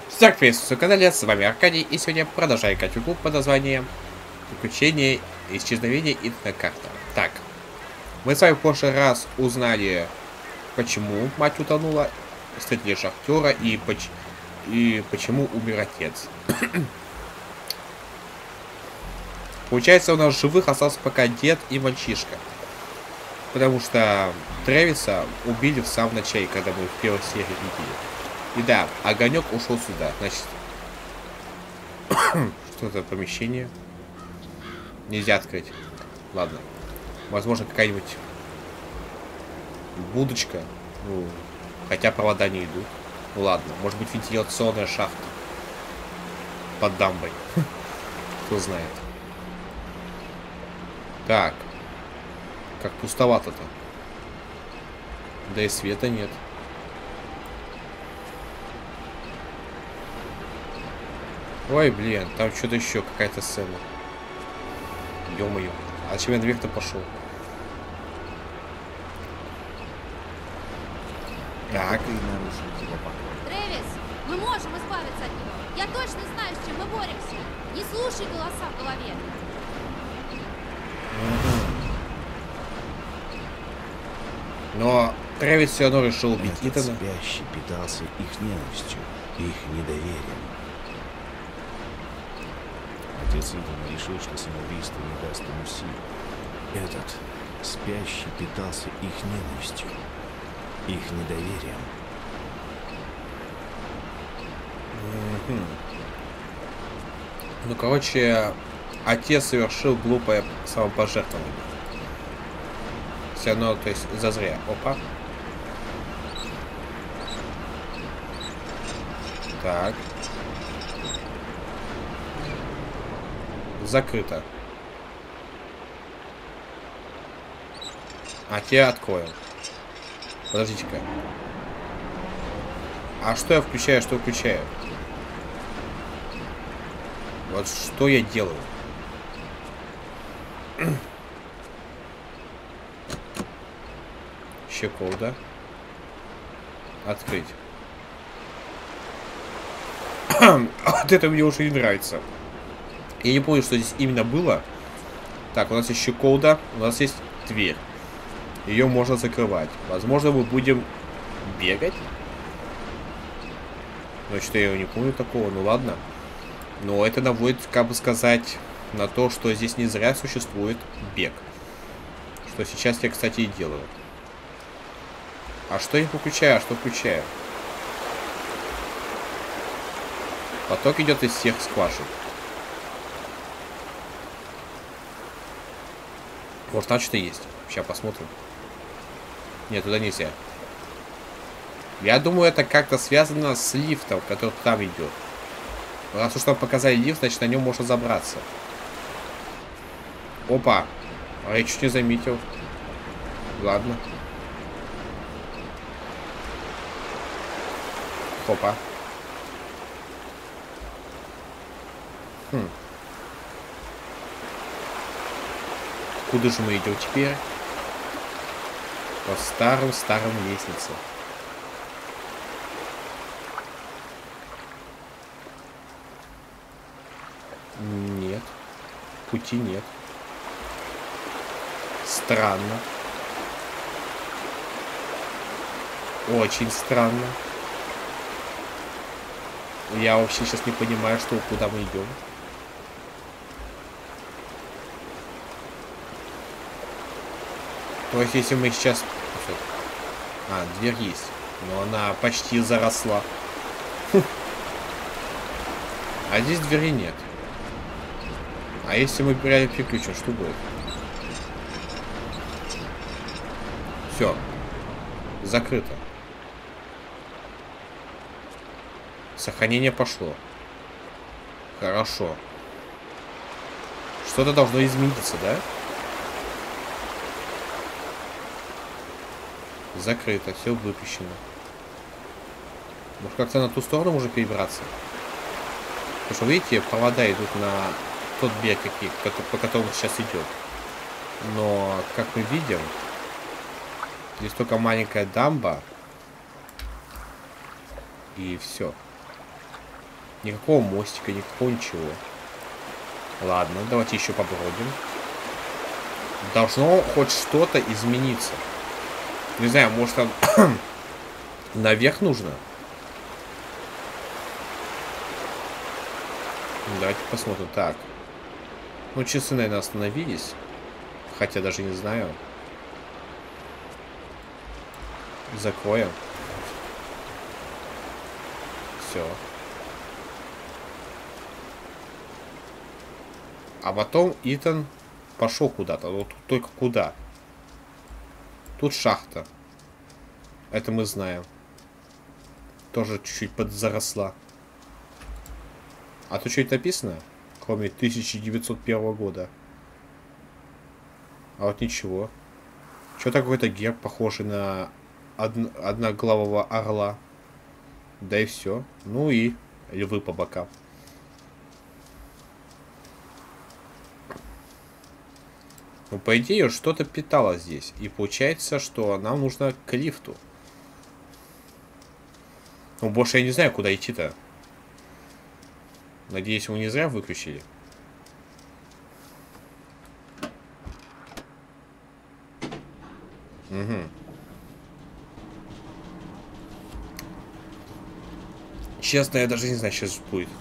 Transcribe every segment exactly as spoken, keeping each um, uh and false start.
Всех приветствую на канале, с вами Аркадий, и сегодня я продолжаю играть в игру под названием Приключения исчезновения интернет-карта. Так, мы с вами в прошлый раз узнали, почему мать утонула, встретили шахтера и, поч и почему умер отец. Получается, у нас живых остался пока дед и мальчишка. Потому что Трэвиса убили в самом начале, когда мы в первой серии видели. И да, огонек ушел сюда. Значит, что это помещение? Нельзя открыть. Ладно. Возможно, какая-нибудь будочка. Ну, хотя провода не идут. Ну ладно, может быть, вентиляционная шахта. Под дамбой. Кто знает. Так. Как пустовато-то. Да и света нет. Ой, блин, там что-то еще, какая-то сцена. Ё-моё. А зачем я наверх-то пошел? Так. Трэвис, мы можем избавиться от него. Я точно знаю, с чем мы боремся. Не слушай голоса в голове. Но Трэвис все равно решил убить Этот Итана. спящий питался их ненавистью, их недоверием. Отец Итана решил, что самоубийство не даст ему сил. Этот спящий питался их ненавистью, их недоверием. Мгм. Ну, короче, отец совершил глупое самопожертвование. Все равно, то есть, зазря. Опа. Так. Закрыто. А те откроем. Подождите-ка. А что я включаю, что включаю? Вот что я делаю? Щеколда. Открыть. Вот это мне уже не нравится. Я не помню, что здесь именно было. Так, у нас есть щеколда, у нас есть дверь. Ее можно закрывать. Возможно, мы будем бегать. Но что-то я не помню такого, ну ладно. Но это наводит, как бы сказать, на то, что здесь не зря существует бег. Что сейчас я, кстати, и делаю. А что я выключаю, а что включаю? Поток идет из всех скважин. Вот там что-то есть. Сейчас посмотрим. Нет, туда нельзя. Я думаю, это как-то связано с лифтом, который там идет. Раз уж нам показали лифт, значит, на нем можно забраться. Опа. А я чуть не заметил. Ладно. Опа. Хм. Куда же мы идем теперь? По старым-старым лестницам. Нет. Пути нет. Странно. Очень странно. Я вообще сейчас не понимаю, что куда мы идем. То есть, если мы сейчас... А, дверь есть. Но она почти заросла. А здесь двери нет. А если мы реально переключим, что будет? Все. Закрыто. Сохранение пошло. Хорошо. Что-то должно измениться, да? Закрыто, все выпущено. Может, как-то на ту сторону можно перебраться? Потому что, видите, провода идут на тот берег, по которому сейчас идет. Но, как мы видим, здесь только маленькая дамба. И все. Никакого мостика, никакого ничего. Ладно, давайте еще попробуем. Должно хоть что-то измениться. Не знаю, может там наверх нужно? Давайте посмотрим. Так. Ну, часы, наверное, остановились. Хотя даже не знаю. Закроем. Все. А потом Итан пошел куда-то. Вот только куда? Тут шахта. Это мы знаем. Тоже чуть-чуть подзаросла. А тут что-то написано? Кроме тысяча девятьсот первого года. А вот ничего. Что-то какой-то герб, похожий на од... одноглавого орла. Да и все. Ну и львы по бокам. Ну, по идее, что-то питало здесь. И получается, что нам нужно к лифту. Ну, больше я не знаю, куда идти-то. Надеюсь, вы не зря выключили. Угу. Честно, я даже не знаю, что сейчас будет.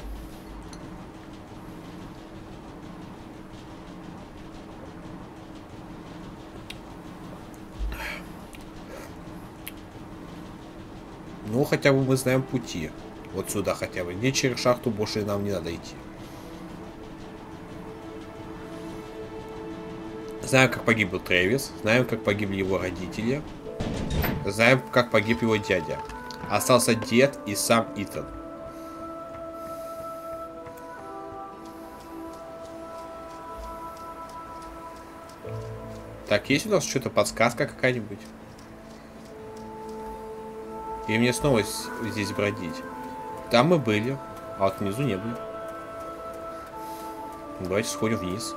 Ну, хотя бы мы знаем пути. Вот сюда хотя бы. Не через шахту больше нам не надо идти. Знаем, как погиб Трэвис. Знаем, как погибли его родители. Знаем, как погиб его дядя. Остался дед и сам Итан. Так, есть у нас что-то подсказка какая-нибудь? И мне снова здесь бродить. Там мы были, а вот внизу не были. Давайте сходим вниз.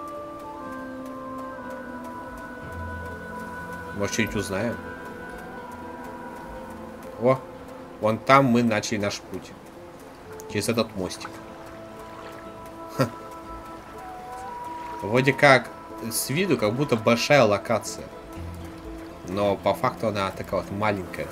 Может, что-нибудь узнаем. О, вон там мы начали наш путь. Через этот мостик. Ха. Вроде как с виду как будто большая локация. Но по факту она такая вот маленькая.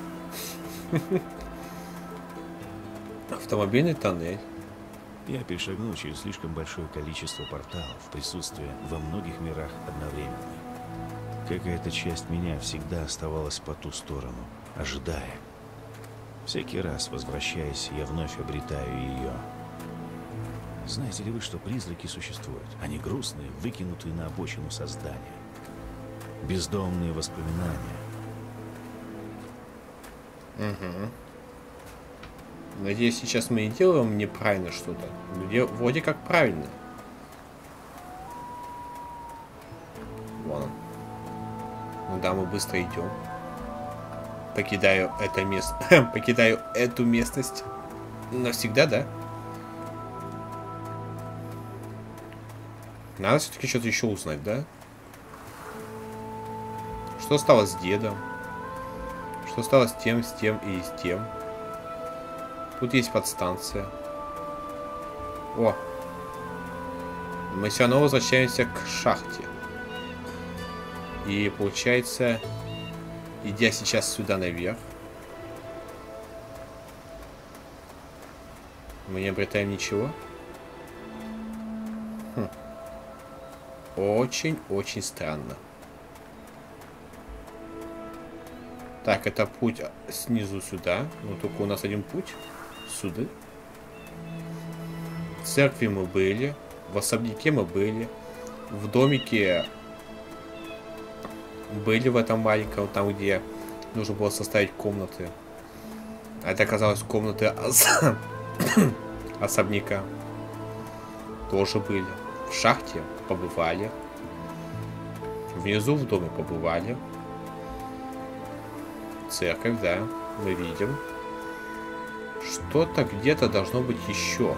Автомобильный тоннель. Я перешагнул через слишком большое количество порталов, присутствуя во многих мирах одновременно. Какая-то часть меня всегда оставалась по ту сторону, ожидая. Всякий раз, возвращаясь, я вновь обретаю ее. Знаете ли вы, что призраки существуют? Они грустные, выкинутые на обочину создания. Бездомные воспоминания. Угу. Надеюсь, сейчас мы не делаем неправильно что-то. Вроде как правильно. Вон он. Ну да, мы быстро идем. Покидаю это место. Покидаю эту местность. Навсегда, да? Надо все-таки что-то еще узнать, да? Что стало с дедом? Что стало с тем, с тем и с тем? Тут есть подстанция. О! Мы все равно возвращаемся к шахте. И получается, идя сейчас сюда наверх, мы не обретаем ничего. Хм. Очень-очень странно. Так, это путь снизу сюда. Но только у нас один путь. Сюда. В церкви мы были. В особняке мы были. В домике были в этом маленьком, там где нужно было составить комнаты. А это оказалось комнаты ос... особняка. Тоже были. В шахте побывали. Внизу в доме побывали. Церковь, да, мы видим. Что-то где-то должно быть еще.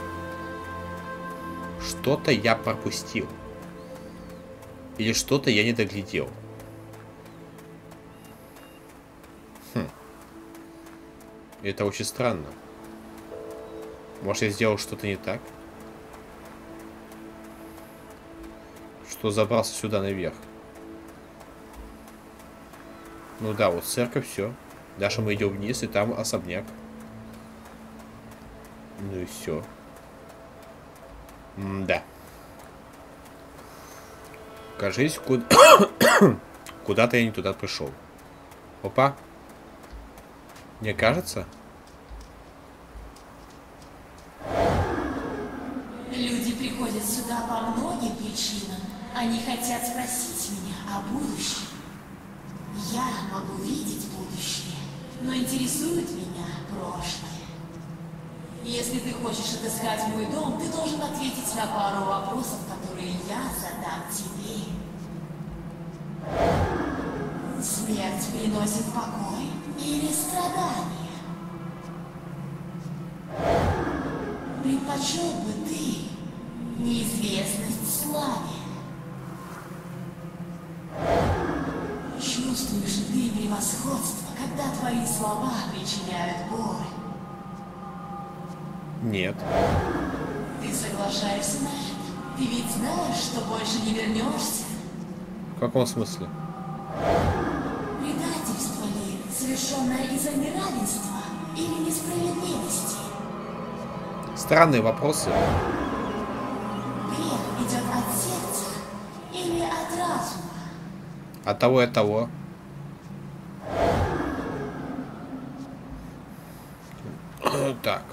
Что-то я пропустил. Или что-то я не доглядел. Хм. Это очень странно. Может, я сделал что-то не так? Что забрался сюда наверх? Ну да, вот церковь, все. Дальше мы идем вниз, и там особняк. Ну и все. М-да. Кажись, куда... куда-то я не туда пришел. Опа. Мне кажется? Люди приходят сюда по многим причинам. Они хотят спросить меня о будущем. Я могу видеть будущее, но интересует меня прошлое. Если ты хочешь отыскать мой дом, ты должен ответить на пару вопросов, которые я задам тебе. Смерть приносит покой или страдания? Предпочел бы ты неизвестность славе? Чувствуешь ли ты превосходство, когда твои слова причиняют боль? Нет. Ты соглашаешься на это? Ты ведь знаешь, что больше не вернешься? В каком смысле? Предательство ли, совершенное из-за неравенства или несправедливости? Странные вопросы. Грех идет от сердца или от разума? От того и от того. Так.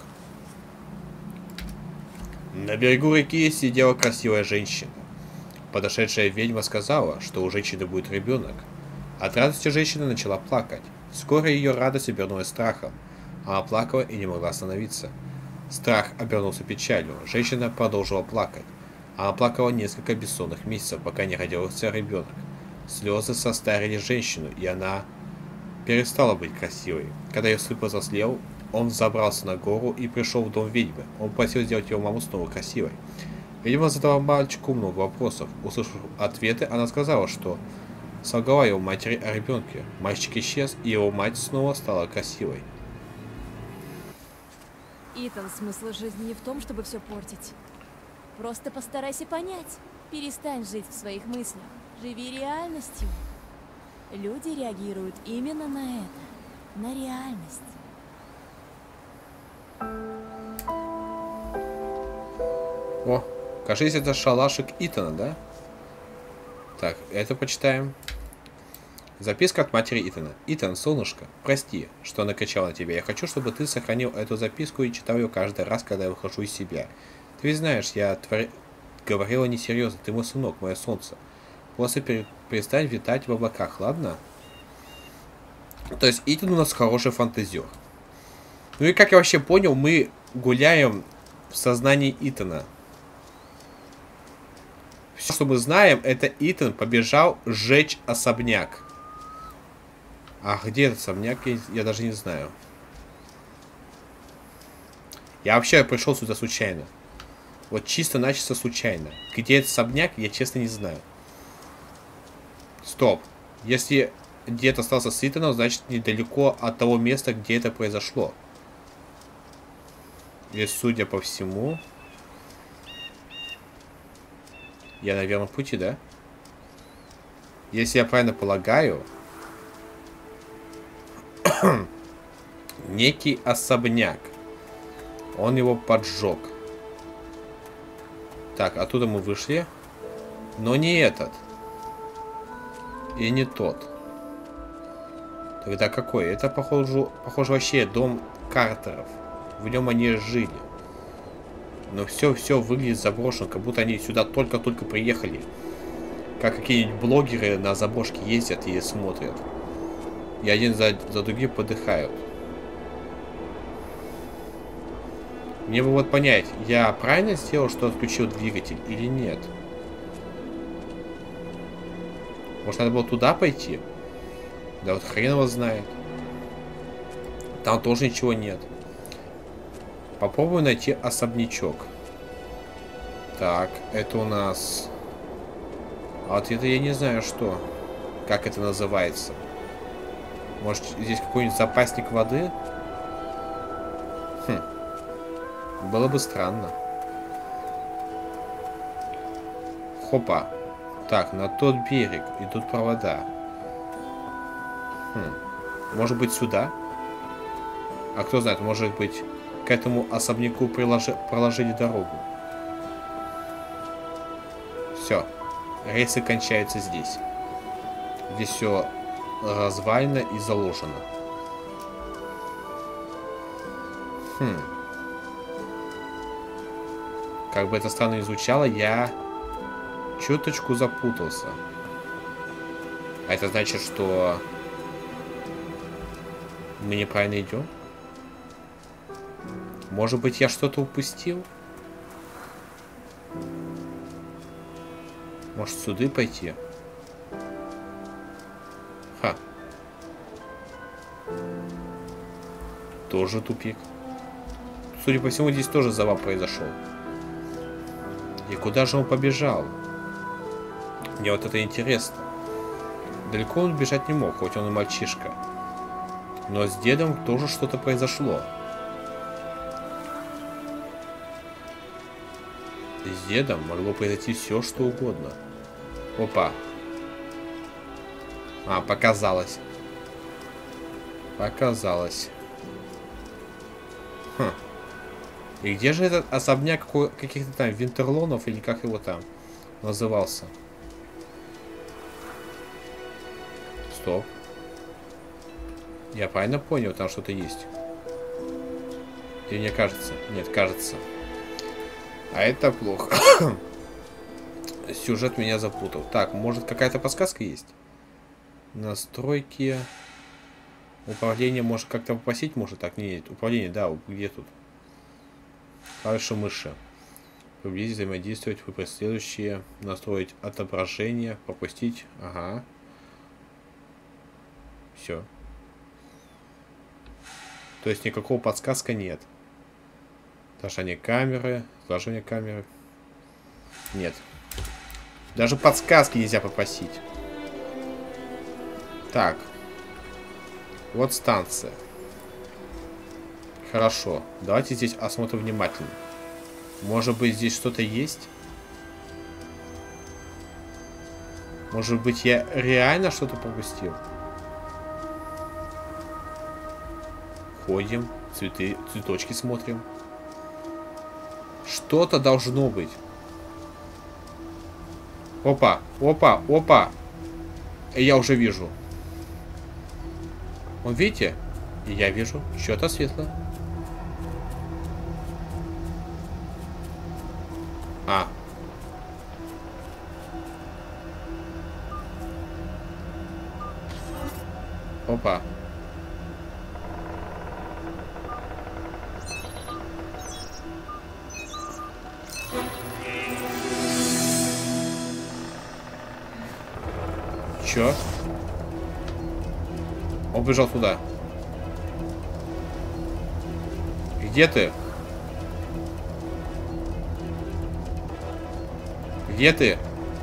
На берегу реки сидела красивая женщина. Подошедшая ведьма сказала, что у женщины будет ребенок. От радости женщина начала плакать. Вскоре ее радость обернулась страхом. Она плакала и не могла остановиться. Страх обернулся печалью. Женщина продолжила плакать. Она плакала несколько бессонных месяцев, пока не родился ребенок. Слезы состарили женщину, и она перестала быть красивой. Когда ее сын повзрослел, он забрался на гору и пришел в дом ведьмы. Он просил сделать его маму снова красивой. Ведьма задала мальчику много вопросов. Услышав ответы, она сказала, что солгала его матери о ребенке. Мальчик исчез, и его мать снова стала красивой. Итан, смысл жизни не в том, чтобы все портить. Просто постарайся понять. Перестань жить в своих мыслях. Живи реальностью. Люди реагируют именно на это. На реальность. О, кажется, это шалашик Итана, да? Так, это почитаем. Записка от матери Итана. Итан, солнышко, прости, что накричала на тебя. Я хочу, чтобы ты сохранил эту записку и читал ее каждый раз, когда я выхожу из себя. Ты ведь знаешь, я твор... говорила несерьезно. Ты мой сынок, мое солнце. Просто пере... перестань витать в облаках, ладно? То есть Итан у нас хороший фантазер. Ну и как я вообще понял, мы гуляем в сознании Итана. Все, что мы знаем, это Итан побежал сжечь особняк. А где этот особняк, я, я даже не знаю. Я вообще пришел сюда случайно. Вот чисто-начисто случайно. Где этот особняк, я честно не знаю. Стоп. Если дед остался с Итаном, значит недалеко от того места, где это произошло. И судя по всему... Я на верном пути, да? Если я правильно полагаю... Некий особняк. Он его поджег. Так, оттуда мы вышли. Но не этот. И не тот. Тогда какой? Это, похоже, похоже вообще дом Картеров. В нем они жили. Но все-все выглядит заброшено, как будто они сюда только-только приехали. Как какие-нибудь блогеры на заброшке ездят и смотрят. И один за, за другим подыхают. Мне бы вот понять, я правильно сделал, что отключил двигатель или нет? Может, надо было туда пойти? Да вот хрен его знает. Там тоже ничего нет. Попробую найти особнячок. Так, это у нас... А вот это я не знаю, что. Как это называется. Может, здесь какой-нибудь запасник воды? Хм. Было бы странно. Хопа. Так, на тот берег идут провода. Хм. Может быть, сюда? А кто знает, может быть, к этому особняку приложи... проложили дорогу. Все. Рейсы кончаются здесь. Здесь все развалено и заложено. Хм. Как бы это странно ни звучало, я чуточку запутался. А это значит, что мы неправильно идем? Может быть, я что-то упустил? Может, сюда пойти? Ха. Тоже тупик. Судя по всему, здесь тоже завал произошел. И куда же он побежал? Мне вот это интересно. Далеко он бежать не мог, хоть он и мальчишка. Но с дедом тоже что-то произошло. И с дедом могло произойти все, что угодно. Опа. А, показалось. Показалось. Хм. И где же этот особняк каких-то там Винтерлонов, или как его там назывался? Стоп. Я правильно понял, там что-то есть? Или мне кажется? Нет, кажется. А это плохо. Сюжет меня запутал. Так, может какая-то подсказка есть? Настройки. Управление может как-то попросить, может так? Нет, управление, да, где тут? Клавиша мыши. Приблизить, взаимодействовать, выбрать следующие. Настроить отображение, пропустить. Ага. Все. То есть никакого подсказка нет. Отражение камеры, отражение камеры. Нет. Даже подсказки нельзя попросить. Так. Вот станция. Хорошо. Давайте здесь осмотрим внимательно. Может быть, здесь что-то есть? Может быть, я реально что-то пропустил? Ходим, цветы, цветочки смотрим. Что-то должно быть. Опа, опа, опа. Я уже вижу. Вон, видите? Я вижу что-то светлое. А. Опа. Чё? Он бежал туда. Где ты? Где ты?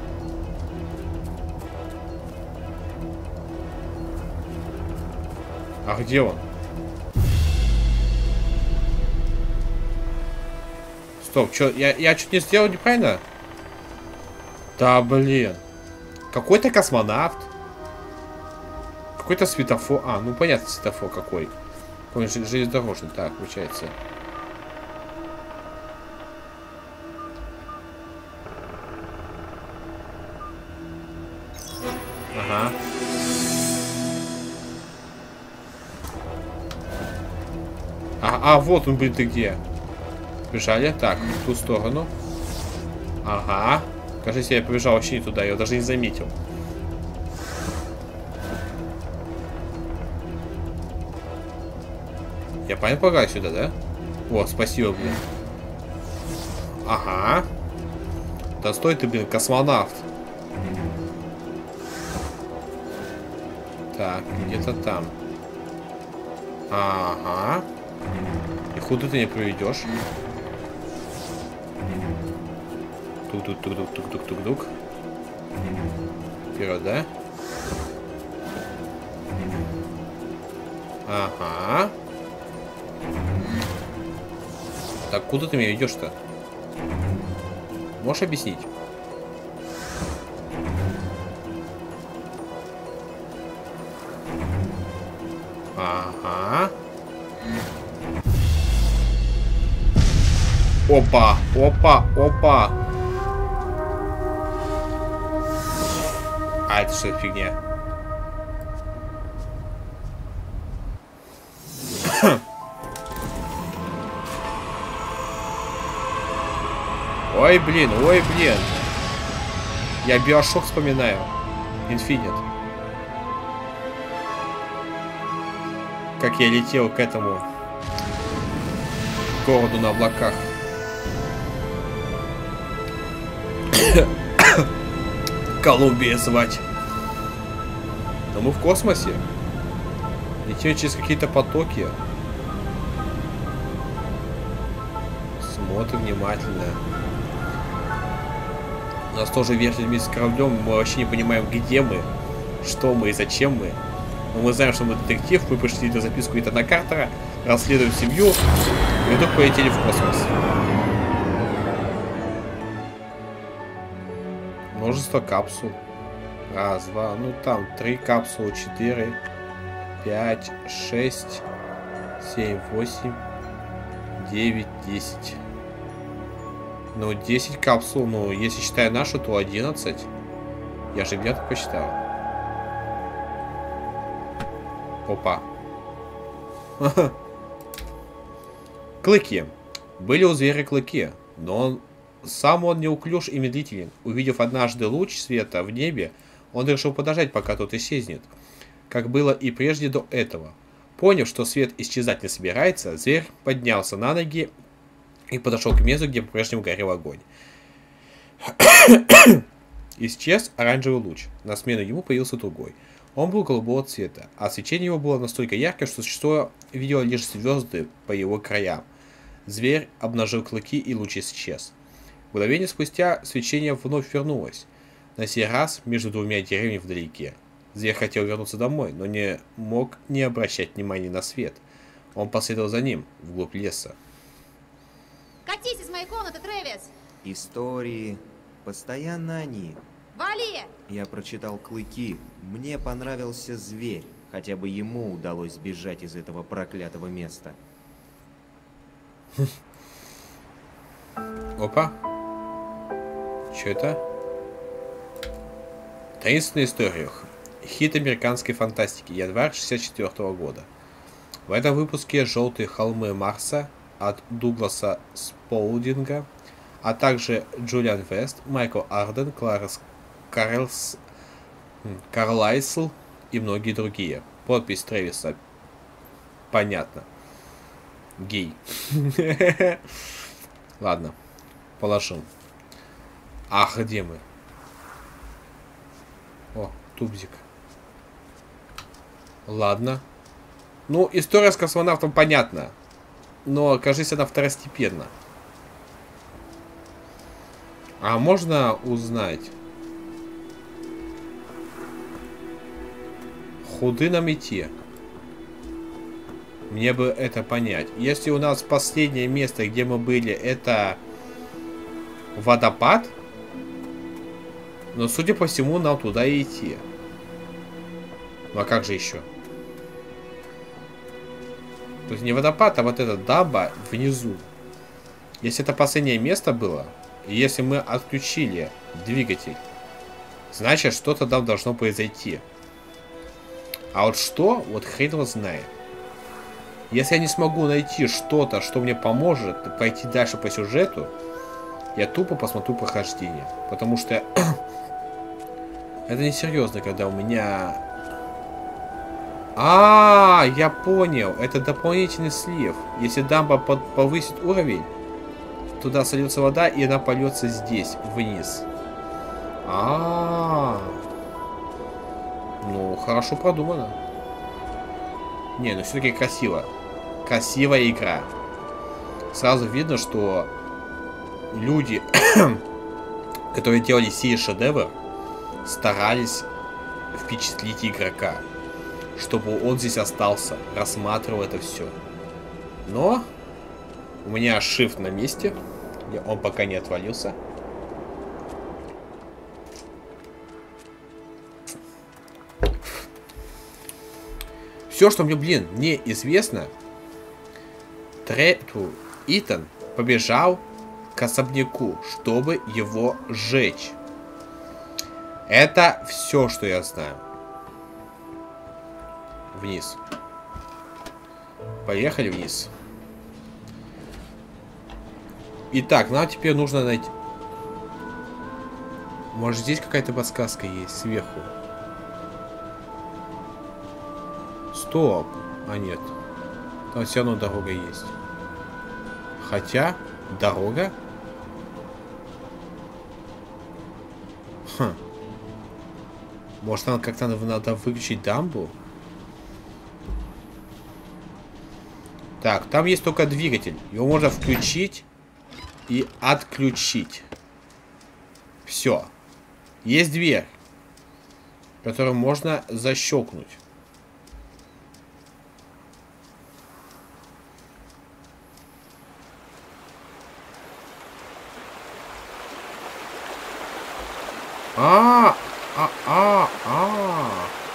А где он? Стоп, чё? Я, я чуть не сделал неправильно? Да блин. Какой-то космонавт. Какой-то светофор. А, ну понятно, светофор какой. Какой железнодорожный. Так, получается. Ага. А, а, вот он, блин, ты где? Бежали. Так, в ту сторону. Ага. Кажется, я побежал вообще не туда, я его даже не заметил. Я правильно полагаю сюда, да? Вот, спасибо, блин. Ага. Да стой ты, блин, космонавт. Так, где-то там. Ага. И куда ты не проведешь? Тук-тук-тук-тук-тук-тук-тук. Вперед, да? Ага. Так куда ты меня ведешь-то? Можешь объяснить? Ага. Опа, опа, опа. А это что за фигня? Ой, блин, ой, блин. Я Биошок вспоминаю. Инфинит. Как я летел к этому городу на облаках. Колумбия звать. Но мы в космосе. Летим через какие-то потоки. Смотрим внимательно. У нас тоже вертит вместе с кораблем. Мы вообще не понимаем, где мы, что мы и зачем мы. Но мы знаем, что мы детектив. Мы пришли на записку Итана Картера, расследуем семью и вдруг полетели в космос. Множество капсул. Раз, два, ну там три капсулы, четыре, пять, шесть, семь, восемь, девять, десять. Ну, десять капсул, ну, если считая нашу, то одиннадцать. Я же где-то посчитал. Опа. Клыки. Были у зверя клыки, но он, сам он неуклюж и медлителен. Увидев однажды луч света в небе, он решил подождать, пока тот исчезнет, как было и прежде до этого. Поняв, что свет исчезать не собирается, зверь поднялся на ноги и подошел к месту, где по-прежнему горел огонь. Исчез оранжевый луч. На смену ему появился другой. Он был голубого цвета, а свечение его было настолько яркое, что существо видело лишь звезды по его краям. Зверь обнажил клыки, и луч исчез. Мгновение спустя свечение вновь вернулось. На сей раз между двумя деревьями вдалеке. Зверь хотел вернуться домой, но не мог не обращать внимания на свет. Он последовал за ним, вглубь леса. Катись из моей комнаты, Трэвис! Истории. Постоянно они. Вали! Я прочитал «Клыки». Мне понравился зверь. Хотя бы ему удалось сбежать из этого проклятого места. Опа. Что это? Таинственная история. Хит американской фантастики. Январь шестьдесят четвёртого года. В этом выпуске «Желтые холмы Марса» от Дугласа Сполдинга, а также Джулиан Вест, Майкл Арден, Кларис Карлс, Карлайсл и многие другие. Подпись Трэвиса. Понятно. Гей. Ладно. Положим. Ах, где мы? О, тубзик. Ладно. Ну, история с космонавтом понятна. Но, кажется, она второстепенна. А можно узнать, куда нам идти? Мне бы это понять. Если у нас последнее место, где мы были, это водопад, но, судя по всему, нам туда и идти. Ну а как же еще? То есть не водопад, а вот эта дамба внизу. Если это последнее место было, и если мы отключили двигатель, значит, что-то там должно произойти. А вот что, вот хрен его знает. Если я не смогу найти что-то, что мне поможет пойти дальше по сюжету, я тупо посмотрю прохождение. Потому что это несерьезно, когда у меня... А, -а, а, я понял. Это дополнительный слив. Если дамба под, повысит уровень, туда сольется вода, и она польется здесь, вниз. А, -а, а. Ну, хорошо продумано. Не, ну все-таки красиво. Красивая игра. Сразу видно, что люди, которые делали сей шедевр, старались впечатлить игрока, чтобы он здесь остался, рассматривал это все. Но У меня shift на месте. Он пока не отвалился. Все, что мне, блин, неизвестно. Трету Итан побежал к особняку, чтобы его сжечь. Это все, что я знаю. Вниз. Поехали вниз. Итак, нам теперь нужно найти... Может, здесь какая-то подсказка есть сверху? Стоп. А нет. Там все равно дорога есть. Хотя, дорога? Хм. Может, нам как-то надо выключить дамбу? Так, там есть только двигатель. Его можно включить и отключить. Все. Есть дверь, которую можно защелкнуть. А, а, а, а,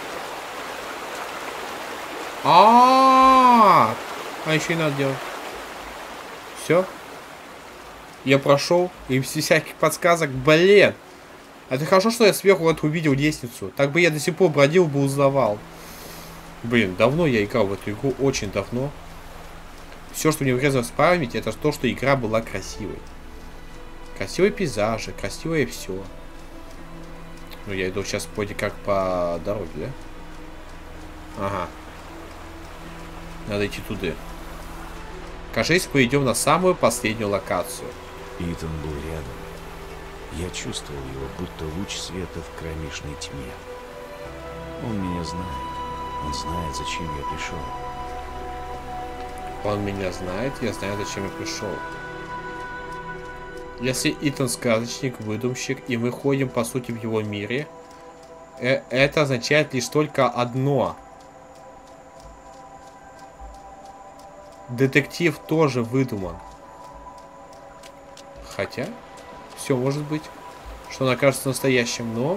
а, а еще и надо делать. Все. Я прошел, и без всяких подсказок, блин. Это хорошо, что я сверху вот увидел лестницу. Так бы я до сих пор бродил бы, узнавал. Блин, давно я играл в эту игру, очень давно. Все, что мне врезалось в память, это то, что игра была красивой. Красивые пейзажи, красивое все. Ну, я иду сейчас вроде как по дороге, да? Ага. Надо идти туда. Кажись, мы идем на самую последнюю локацию. Итан был рядом. Я чувствовал его, будто луч света в кромешной тьме. Он меня знает. Он знает, зачем я пришел. Он меня знает, я знаю, зачем я пришел. Если Итан сказочник, выдумщик, и мы ходим, по сути, в его мире, э это означает лишь только одно. Детектив тоже выдуман. Хотя, все может быть, что он окажется настоящим, но...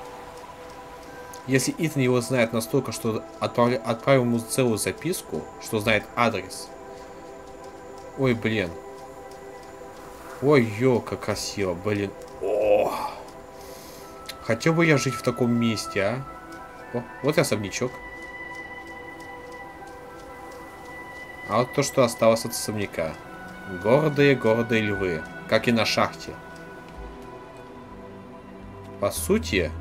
Если Итан его знает настолько, что отправля... отправил ему целую записку, что знает адрес. Ой, блин. Ой, ё, как красиво, блин. О! Хотел бы я жить в таком месте, а? О, вот и особнячок. А вот то, что осталось от особняка. Гордые-гордые львы. Как и на шахте. По сути...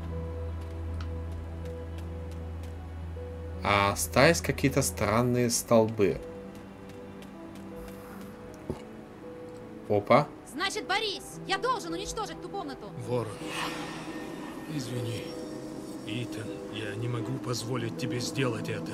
А остались какие-то странные столбы. Опа. Значит, Борис, я должен уничтожить ту комнату. Ворон, извини. Итан, я не могу позволить тебе сделать это.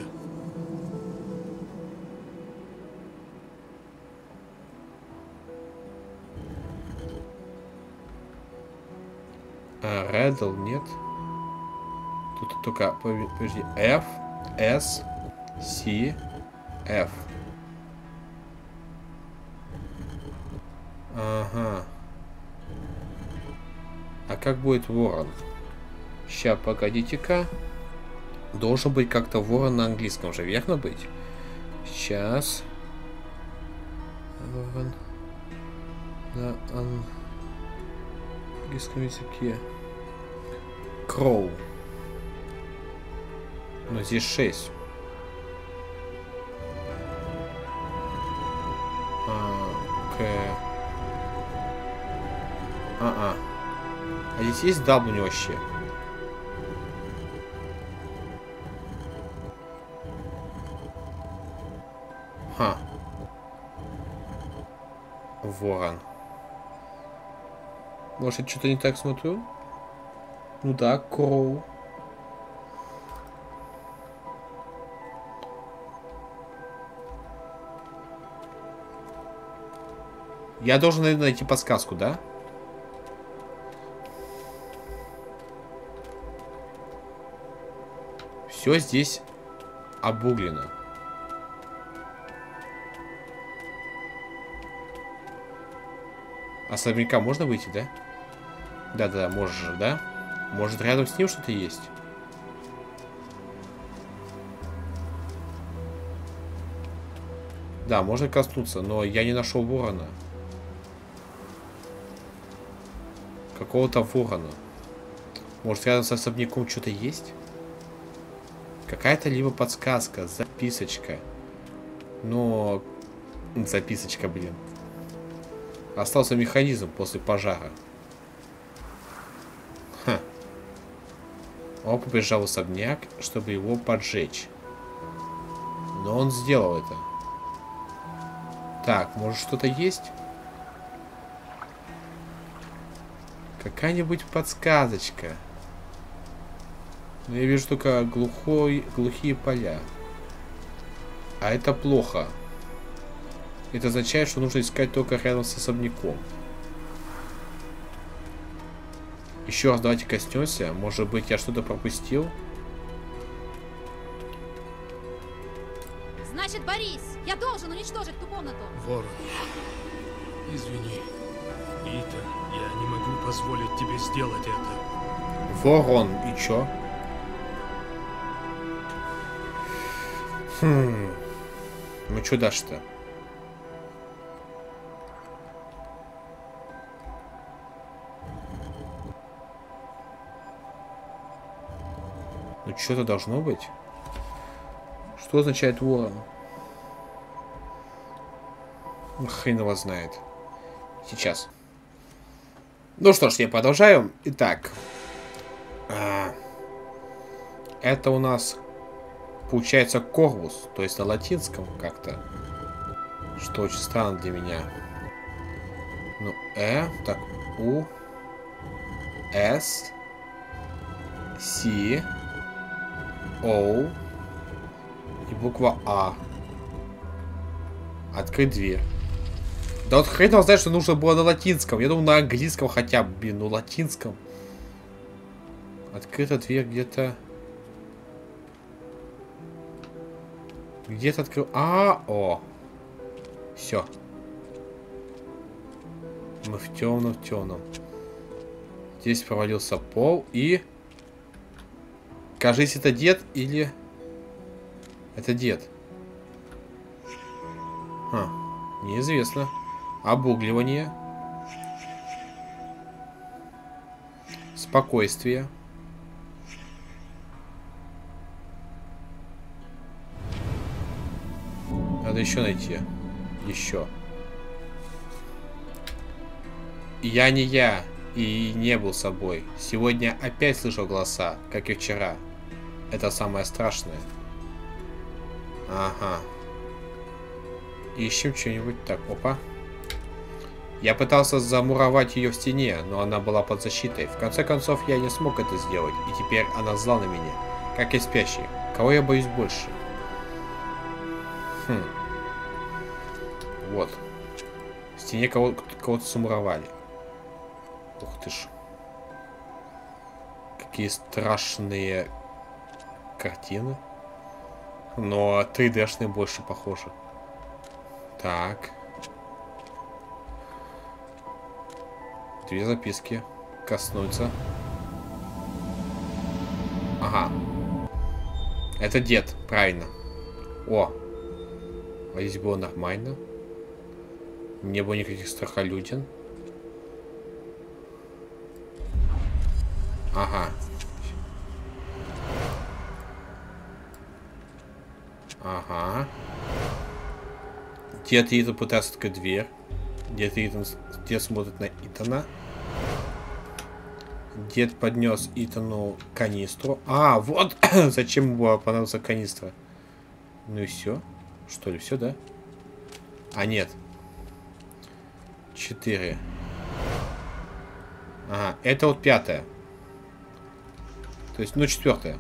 А, Реддл, нет. Тут только, подожди, F, S, C, F. Ага. А как будет ворон? Ща, погодите-ка. Должен быть как-то ворон на английском же, верно быть? Сейчас. Ворон на английском языке. Кроу. Но здесь шесть. А, К. А-а. А здесь есть W вообще? Ха. Ворон. Может, я что-то не так смотрю? Ну да, Кроу. Я должен найти подсказку, да? Все здесь обуглено. Особняка можно выйти, да? Да-да, можешь, да? Может, рядом с ним что-то есть? Да, можно коснуться, но я не нашел ворона. Какого-то ворона. Может, рядом с особняком что-то есть? Какая-то либо подсказка, записочка. Но... Записочка, блин. Остался механизм после пожара. Ха. Он побежал в особняк, чтобы его поджечь. Но он сделал это. Так, может, что-то есть? Какая-нибудь подсказочка. Но я вижу только глухой, глухие поля. А это плохо. Это означает, что нужно искать только рядом с особняком. Еще раз давайте коснемся. Может быть, я что-то пропустил? Значит, Борис, я должен уничтожить ту комнату. Ворон, извини. Итан, я не могу позволить тебе сделать это. Ворон, и чё? Хм. Ну чё дальше-то? Ну что-то должно быть. Что означает ворон? Хрен его знает. Сейчас. Ну что ж, я продолжаю. Итак. А, это у нас получается корвус. То есть на латинском как-то. Что очень странно для меня. Ну, Э. Так, У. С. Си. О. И буква А. Открыть дверь. Да вот хрен его знает, что нужно было на латинском. Я думал на английском хотя бы, блин, ну латинском. Открыта дверь где-то. Где-то открыл. А, о. Все. Мы в темном, в темном. Здесь провалился пол и... Кажись, это дед или... Это дед. А, неизвестно. Обугливание. Спокойствие. Надо еще найти. Еще. Я не я. И не был собой. Сегодня опять слышал голоса, как и вчера. Это самое страшное. Ага. Ищем что-нибудь. Так, опа. Я пытался замуровать ее в стене, но она была под защитой. В конце концов, я не смог это сделать. И теперь она зла на меня. Как и спящий. Кого я боюсь больше? Хм. Вот. В стене кого-то кого замуровали. Ух ты ж. Какие страшные картины. Но три дэ-шные больше похожи. Так. Две записки. Коснуться. Ага. Это дед, правильно. О. А здесь было нормально. Не было никаких страхолюдин. Ага. Ага. Дед Итан пытается открыть дверь. Дед Итан, дед смотрит на Итана. Дед поднес Итану канистру. А, вот зачем ему понадобится канистра. Ну и все. Что ли, все, да? А, нет. Четыре. Ага, это вот пятое. То есть, ну, четвертое.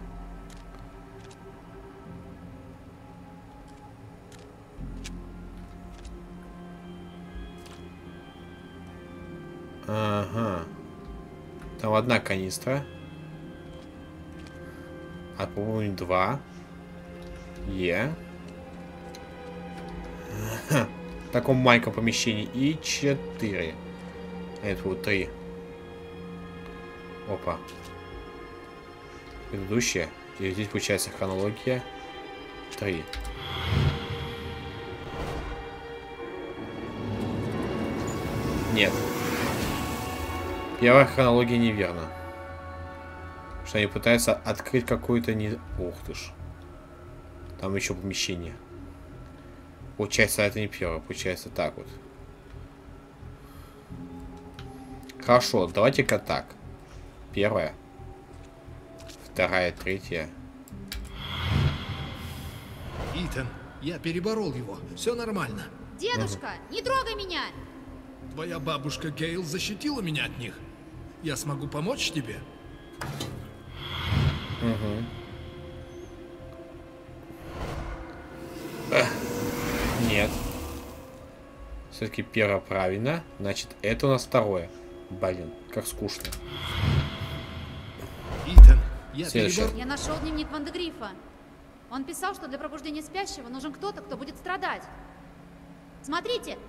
Ага. Там одна канистра. А, по-моему, два. Е. В таком маленьком помещении. И четыре. Это вот три. Опа. Предыдущая. И здесь получается хронология. Три. Нет. Первая хронология неверна. Что они пытаются открыть какую-то не... Ух ты ж. Там еще помещение. Получается, это не первое. Получается так вот. Хорошо, давайте-ка так. Первая. Вторая, третья. Итан, я переборол его. Все нормально. Дедушка, не трогай меня! Твоя бабушка Гейл защитила меня от них. Я смогу помочь тебе? Угу. Эх, нет. Все-таки первое правильно. Значит, это у нас второе. Блин, как скучно. Итан, я Следующее. переборол... Я нашел дневник Ван де Грифа. Он писал, что для пробуждения спящего нужен кто-то, кто будет страдать. Смотрите!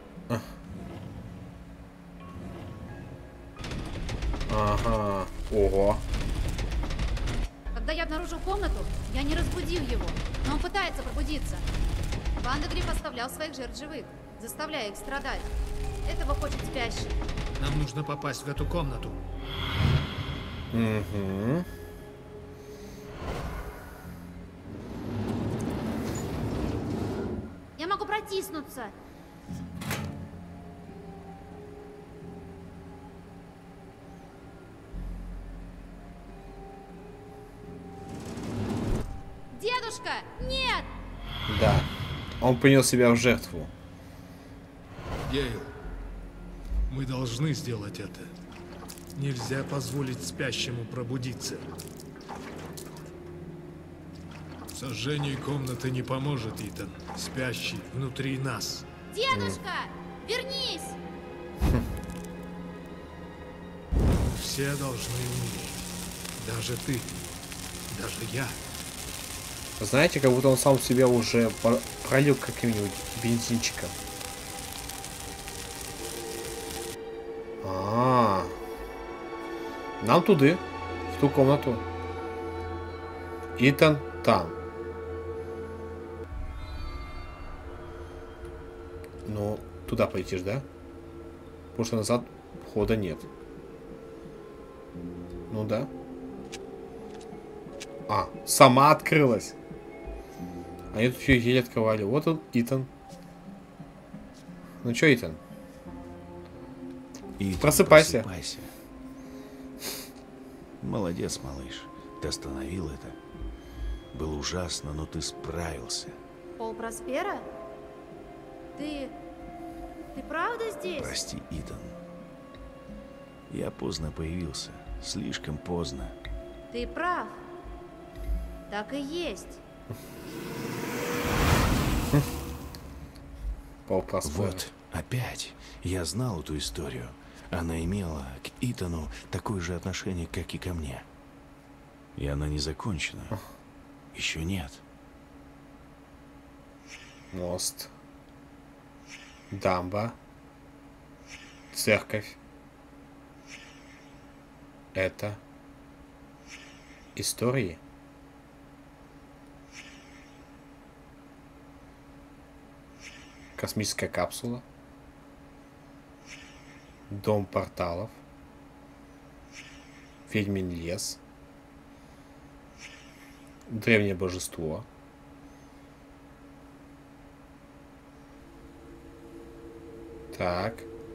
Ага. Ого. Когда я обнаружил комнату, я не разбудил его, но он пытается пробудиться. Ван де Гриф оставлял своих жертв живых, заставляя их страдать. Этого хочет спящий. Нам нужно попасть в эту комнату. Угу. Я могу протиснуться. Дедушка, нет! Да. Он принял себя в жертву. Гейл, мы должны сделать это. Нельзя позволить спящему пробудиться. Сожжение комнаты не поможет, Итан. Спящий внутри нас. Дедушка, вернись! Все должны умереть. Даже ты. Даже я. Знаете, как будто он сам себя уже пролил каким-нибудь бензинчиком. А, -а, а. Нам туды, в ту комнату. Итан там. Ну, туда пойти, да? Потому что назад хода нет. Ну да. А, сама открылась. Они тут еще еле открывали. Вот он, Итан. Ну чё, Итан? Итан, Просыпайся. просыпайся. Молодец, малыш. Ты остановил это. Было ужасно, но ты справился. Пол Проспера? Ты... Ты правда здесь? Прости, Итан. Я поздно появился. Слишком поздно. Ты прав. Так и есть. Пол Проспера. Вот, опять. Я знал эту историю. Она имела к Итану такое же отношение, как и ко мне. И она не закончена. Еще нет. Мост. Дамба. Церковь. Это истории. Космическая капсула. Дом порталов. Ведьмин лес. Древнее божество. Так.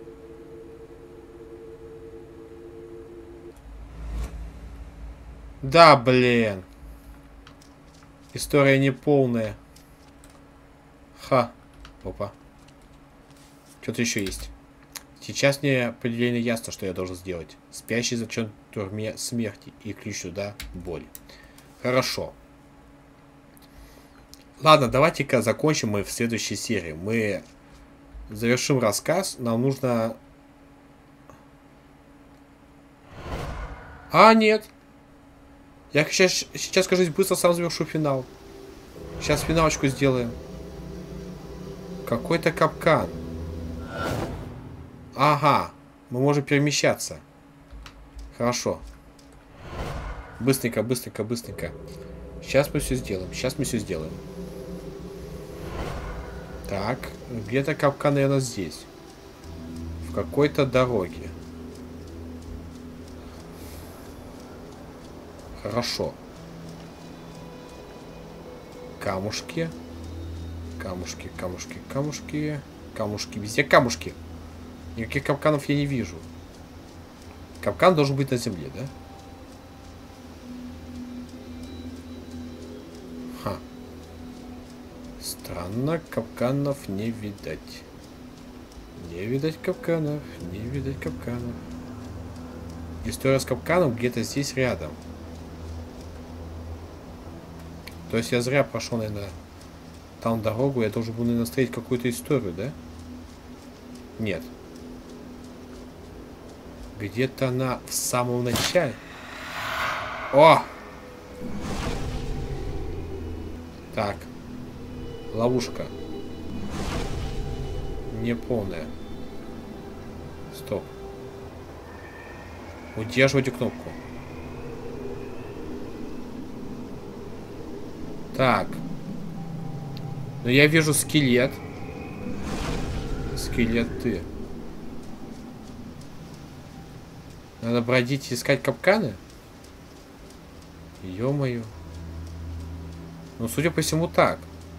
Да, блин. История неполная. Ха. Опа. Что-то еще есть. Сейчас мне определенно ясно, что я должен сделать. Спящий заключен в тюрьме смерти и ключ сюда боль. Хорошо. Ладно, давайте-ка закончим мы в следующей серии. Мы завершим рассказ. Нам нужно... А, нет. Я сейчас, сейчас кажется, быстро сам завершу финал. Сейчас финалочку сделаем. Какой-то капкан. Ага. Мы можем перемещаться. Хорошо. Быстренько, быстренько, быстренько. Сейчас мы все сделаем. Сейчас мы все сделаем. Так. Где-то капкан, наверное, здесь. В какой-то дороге. Хорошо. Камушки. Камушки, камушки, камушки. Камушки. Везде камушки. Никаких капканов я не вижу. Капкан должен быть на земле, да? Ха. Странно, капканов не видать. Не видать капканов, не видать капканов. История с капканом где-то здесь рядом. То есть я зря прошел, наверное, там дорогу. Я должен был, наверное, встретить какую-то историю, да? Нет. Где-то она в самом начале. О! Так. Ловушка. Неполная. Стоп. Удерживайте кнопку. Так. Ну я вижу скелет. Скелеты. Надо бродить и искать капканы? Ё-моё. Ну, судя по всему, так.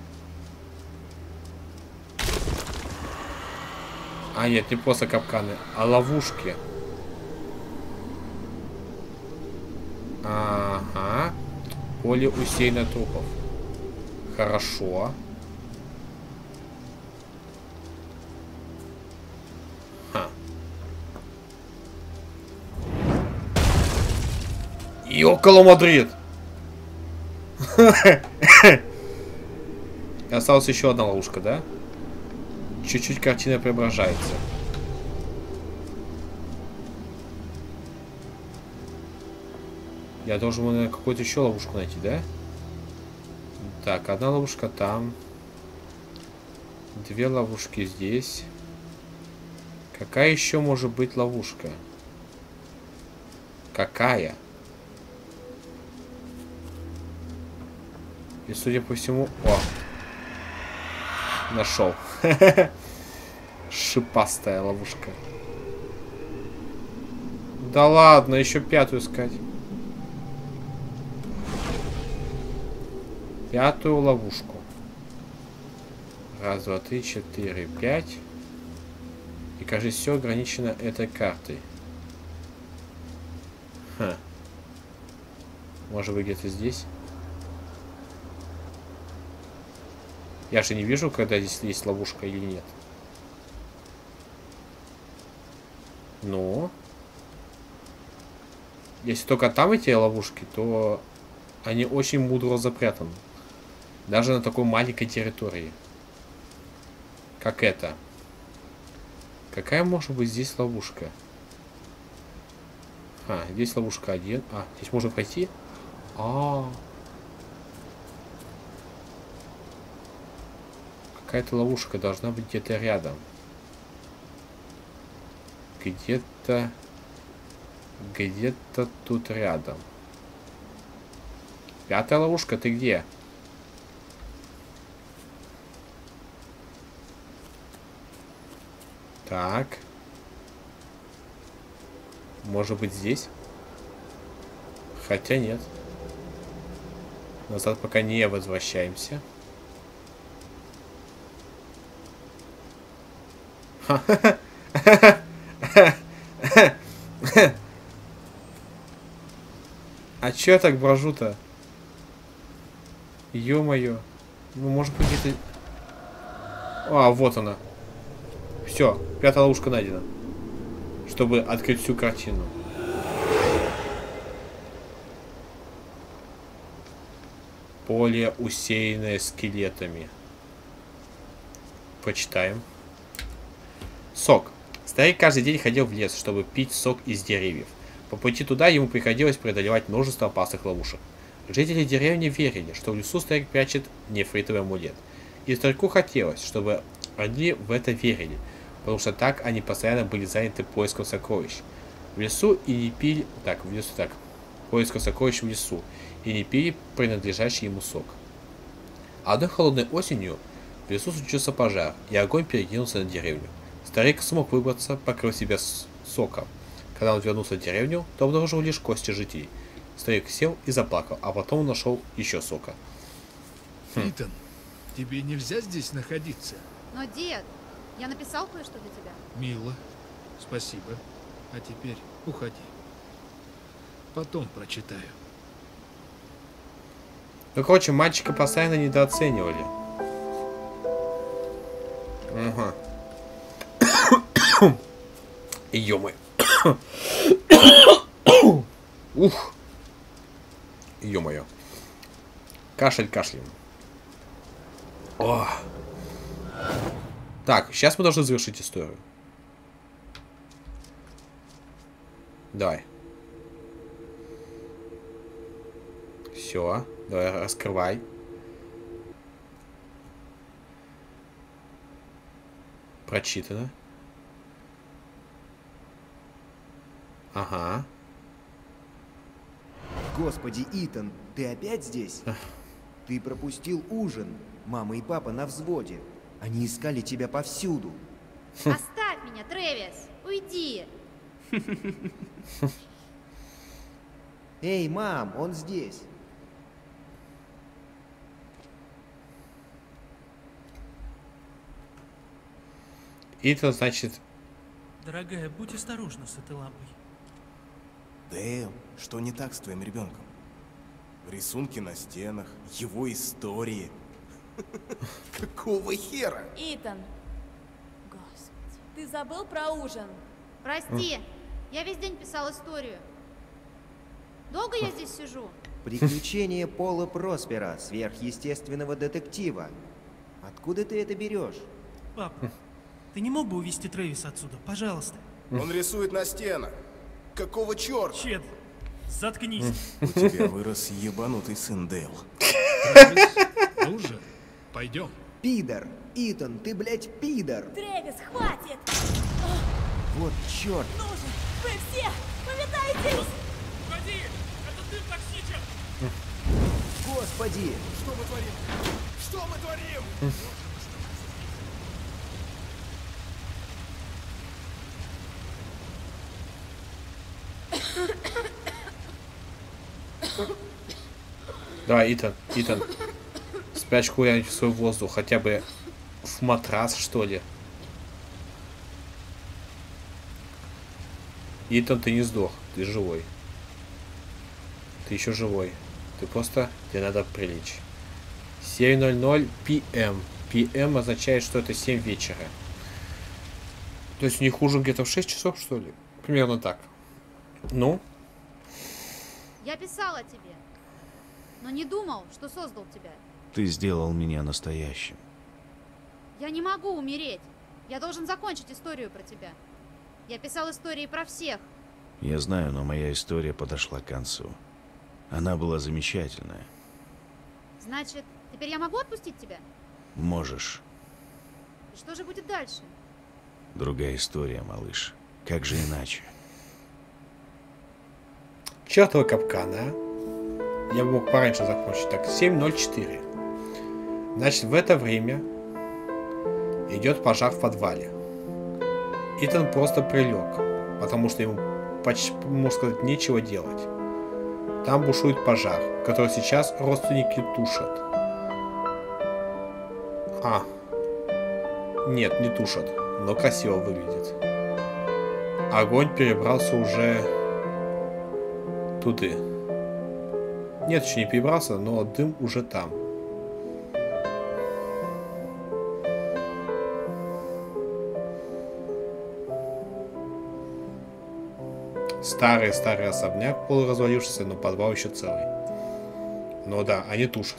А, нет, не просто капканы, а ловушки. Ага. Поле усеяно трупов. Хорошо. Ха. Йоколо Мадрид! Осталась еще одна ловушка, да? Чуть-чуть картина преображается. Я должен, наверное, какую-то еще ловушку найти, да? Так, одна ловушка там. Две ловушки здесь. Какая еще может быть ловушка? Какая? И судя по всему... О! Нашел. Шипастая ловушка. Да ладно, еще пятую искать. Пятую ловушку. Раз, два, три, четыре, пять. И, кажется, все ограничено этой картой. Ха. Может быть, где-то здесь? Я же не вижу, когда здесь есть ловушка или нет. Ну. Если только там эти ловушки, то они очень мудро запрятаны. Даже на такой маленькой территории. Как это. Какая может быть здесь ловушка? А, здесь ловушка один. А, здесь можно пройти? А. Какая-то ловушка должна быть где-то рядом. Где-то... Где-то тут рядом. Пятая ловушка, ты где? Так. Может быть здесь? Хотя нет. Назад пока не возвращаемся. А чё я так брожу-то? Ё-моё. Ну, может быть, где-то... А, вот она. Все, пятая ловушка найдена. Чтобы открыть всю картину. Поле, усеянное скелетами. Почитаем. Сок. Старик каждый день ходил в лес, чтобы пить сок из деревьев. По пути туда ему приходилось преодолевать множество опасных ловушек. Жители деревни верили, что в лесу старик прячет нефритовый амулет. И старику хотелось, чтобы они в это верили. потому что так они постоянно были заняты поиском сокровищ в лесу и не пили... Так, в лесу так. Поиском сокровищ в лесу и не пили принадлежащий ему сок. Одной холодной осенью в лесу случился пожар, и огонь перекинулся на деревню. Старик смог выбраться, покрыв себя соком. Когда он вернулся в деревню, то обнаружил лишь кости жителей. Старик сел и заплакал, а потом нашел еще сока. Хм. Итан, тебе нельзя здесь находиться. Но, дед, я написал кое-что для тебя. Мило, спасибо. А теперь уходи. Потом прочитаю. Ну, короче, мальчика постоянно недооценивали. Ага. Ё-моё. Ух. Ё-моё. Кашель кашлем. О. Так, сейчас мы должны завершить историю. Давай. Все, давай раскрывай. Прочитано. Ага. Господи, Итан, ты опять здесь? Ты пропустил ужин. Мама и папа на взводе. Они искали тебя повсюду. Оставь меня, Трэвис! Уйди! Эй, мам, он здесь. Итан, значит... Дорогая, будь осторожна с этой лампой. Дэйм, что не так с твоим ребенком? Рисунки на стенах, его истории. Какого хера? Итан, господи, ты забыл про ужин? Прости, я весь день писал историю. Долго я здесь сижу? Приключения Пола Проспера, сверхъестественного детектива. Откуда ты это берешь? Папа, ты не мог бы увезти Трэвиса отсюда, пожалуйста? Он рисует на стенах. Какого черта? Чед, заткнись. У тебя вырос ебанутый сын, Дейл. Ну же, пойдем. Пидор! Итан, ты, блядь, пидор! Трэвис, хватит! Вот черт! Ну же, вы все пометайтесь! Уходи! Это ты токсичен! Господи! Что мы творим? Что мы творим? Давай, Итан, Итан. Спрячь куда-нибудь в свой воздух, хотя бы в матрас, что ли. Итан, ты не сдох, ты живой. Ты еще живой. Ты просто... Тебе надо прилечь. семь ноль ноль пи эм. пи эм означает, что это семь вечера. То есть у них ужин где-то в шесть часов, что ли? Примерно так. Ну? Я писал о тебе, но не думал, что создал тебя. Ты сделал меня настоящим. Я не могу умереть. Я должен закончить историю про тебя. Я писал истории про всех. Я знаю, но моя история подошла к концу. Она была замечательная. Значит, теперь я могу отпустить тебя? Можешь. И что же будет дальше? Другая история, малыш. Как же иначе? Чертова капкана, а? Я бы мог пораньше закончить. Так, семь ноль четыре. Значит, в это время идет пожар в подвале. Итан просто прилег, потому что ему, почти, можно сказать, нечего делать. Там бушует пожар, который сейчас родственники тушат. А. Нет, не тушат, но красиво выглядит. Огонь перебрался уже туды. Нет, еще не перебрался, но дым уже там. Старый-старый особняк, полуразвалившийся, но подвал еще целый. Но да, они тушат.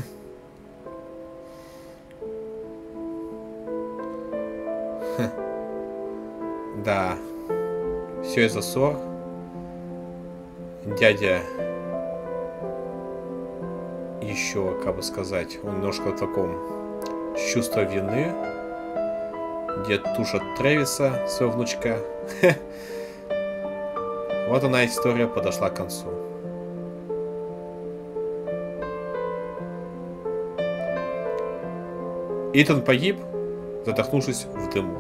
Да. Все из-за ссор. Дядя еще, как бы сказать, он немножко в таком чувство вины. Дед тушит Трэвиса, своего внучка. Вот она, история подошла к концу. Итан погиб, задохнувшись в дыму.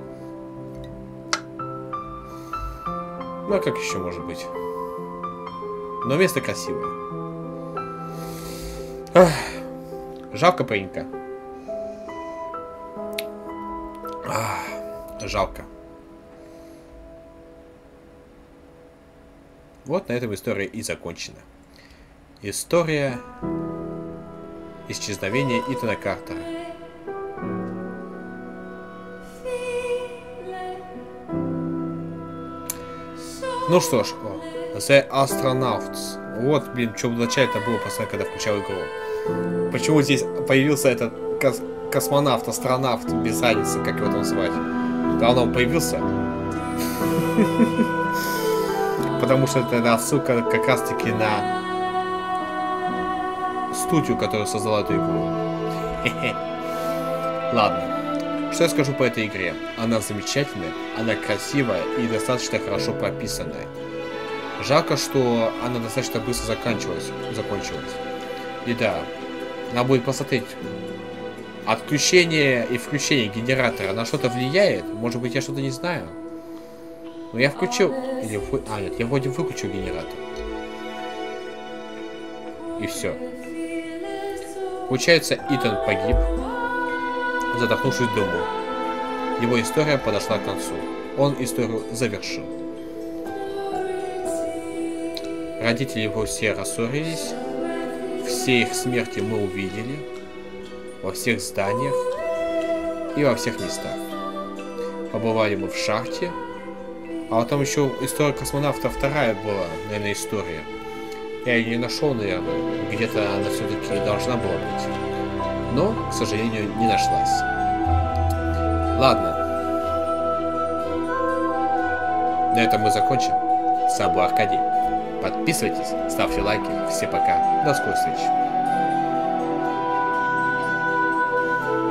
Ну а как еще может быть? Но место красивое. Ах, жалко паренька. Ах, жалко. Вот на этом история и закончена. История исчезновения Итана Картера. Ну что ж, о, The Astronauts. Вот, блин, что вначале-то было, постоянно, когда включал игру. Почему здесь появился этот кос космонавт, астронавт, без разницы, как его там звать. Главное, он появился. Потому что это отсылка как раз-таки на студию, которая создала эту игру. Ладно. Что я скажу по этой игре? Она замечательная, она красивая и достаточно хорошо прописанная. Жалко, что она достаточно быстро заканчивалась. закончилась. И да, надо будет посмотреть. Отключение и включение генератора на что-то влияет? Может быть, я что-то не знаю? Но я включил... Или... А, нет, я вроде выключил генератор. И все. Получается, Итан погиб, задохнувшись в дыму. Его история подошла к концу. Он историю завершил. Родители его все рассорились. Все их смерти мы увидели. Во всех зданиях. И во всех местах. Побывали мы в шахте. А потом еще история космонавта вторая была, наверное, история. Я ее не нашел, наверное. Где-то она все-таки должна была быть. Но, к сожалению, не нашлась. Ладно. На этом мы закончим. С вами был Аркадий. Подписывайтесь, ставьте лайки. Всем пока. До скорых встреч.